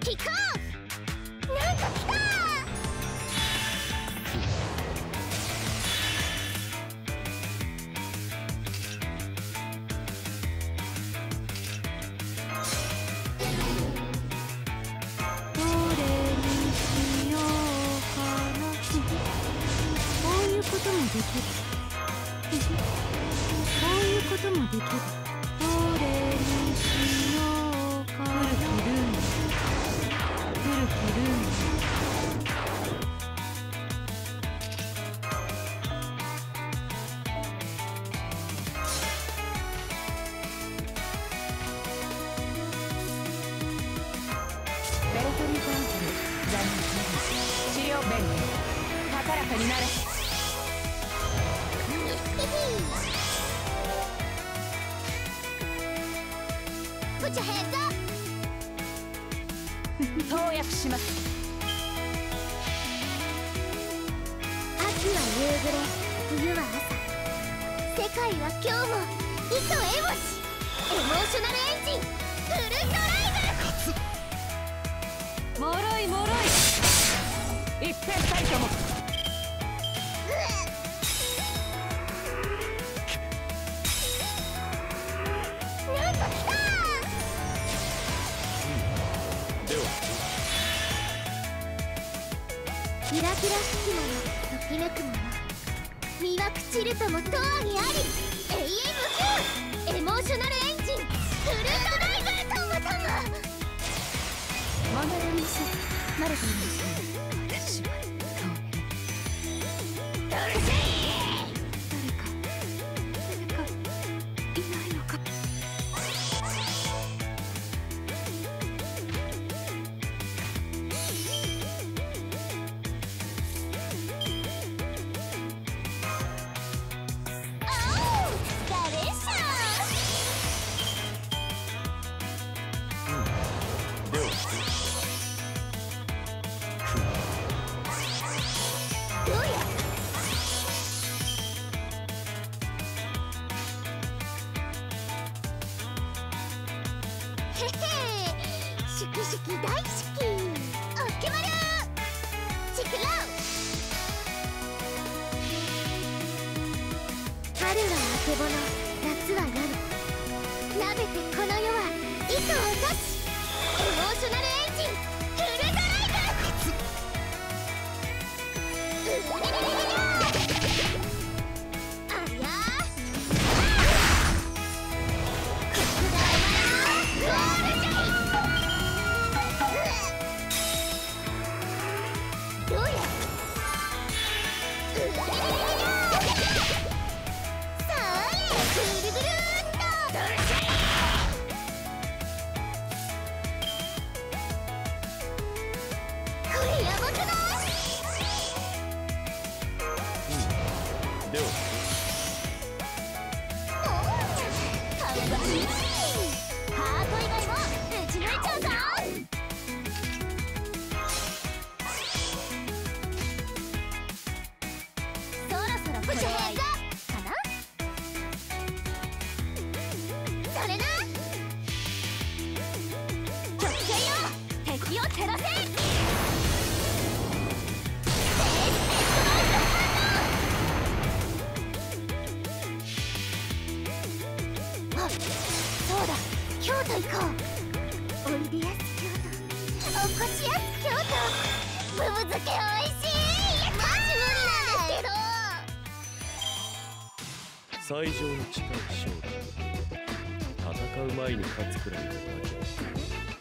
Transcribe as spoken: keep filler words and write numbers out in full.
キックオフ。なんか来たどれにしようかな。こういうこともできる。こういうこともできる。どれにしようかな。古きルーム、古きルーム。ベルトリーパークル残念。治療弁護高らかになれ。 プチヘッドアップ。 投薬します。 秋は夕暮れ、冬は朝。世界は今日も糸エモシ。エモーショナルエンジンフルドライブ。 もろいもろい。一辺たりとも。 なんか来たキラキラ吹き物、ときめくもの。身は朽ちるともとあにあり。永遠無休エモーショナルエンジンフルドライブ。ともとも学びません。慣れていますね。私はドルシ誰か誰かいないのか。 シキシキ大好き。オッケマルチクロウ。春はあけぼの、夏は夜。なべてこの世は糸を断ち。エモーショナルエンジンフルドライブ。うありゃ京都行こう。おいでやす京都、おこしやす京都。ブブ漬けおいしい。マジ無理なんですけど。 最上に近い勝利。戦う前に勝つくらいの馬じゃ